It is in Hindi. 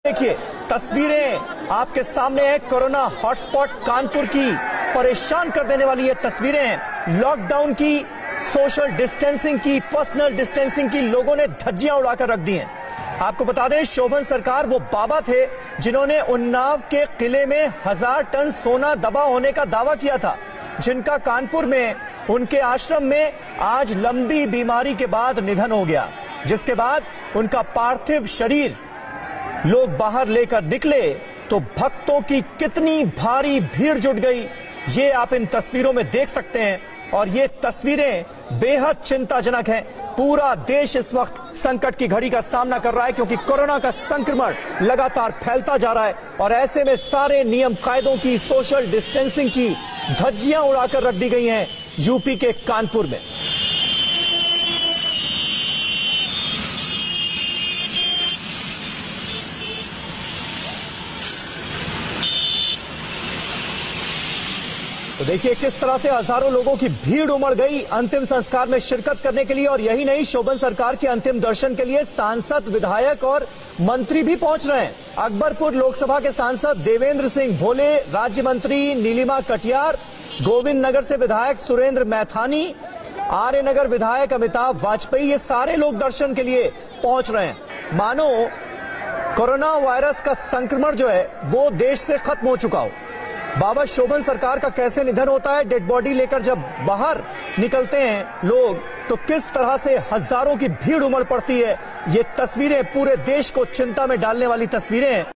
देखिए तस्वीरें आपके सामने है कोरोना हॉटस्पॉट कानपुर की। परेशान कर देने वाली ये तस्वीरें हैं लॉकडाउन की, सोशल डिस्टेंसिंग की, पर्सनल डिस्टेंसिंग की। लोगों ने धज्जियां उड़ाकर रख दी हैं। आपको बता दें शोभन सरकार वो बाबा थे जिन्होंने उन्नाव के किले में 1000 टन सोना दबा होने का दावा किया था, जिनका कानपुर में उनके आश्रम में आज लंबी बीमारी के बाद निधन हो गया, जिसके बाद उनका पार्थिव शरीर लोग बाहर लेकर निकले तो भक्तों की कितनी भारी भीड़ जुट गई, ये आप इन तस्वीरों में देख सकते हैं। और ये तस्वीरें बेहद चिंताजनक हैं। पूरा देश इस वक्त संकट की घड़ी का सामना कर रहा है क्योंकि कोरोना का संक्रमण लगातार फैलता जा रहा है और ऐसे में सारे नियम कायदों की, सोशल डिस्टेंसिंग की धज्जियां उड़ाकर रख दी गई हैं यूपी के कानपुर में। तो देखिए किस तरह से हजारों लोगों की भीड़ उमड़ गई अंतिम संस्कार में शिरकत करने के लिए। और यही नहीं, शोभन सरकार के अंतिम दर्शन के लिए सांसद, विधायक और मंत्री भी पहुंच रहे हैं। अकबरपुर लोकसभा के सांसद देवेंद्र सिंह भोले, राज्य मंत्री नीलिमा कटियार, गोविंद नगर से विधायक सुरेंद्र मैथानी, आर्य नगर विधायक अमिताभ वाजपेयी, ये सारे लोग दर्शन के लिए पहुंच रहे हैं। मानो कोरोना वायरस का संक्रमण जो है वो देश से खत्म हो चुका हो। बाबा शोभन सरकार का कैसे निधन होता है, डेड बॉडी लेकर जब बाहर निकलते हैं लोग तो किस तरह से हजारों की भीड़ उमड़ पड़ती है। ये तस्वीरें पूरे देश को चिंता में डालने वाली तस्वीरें हैं।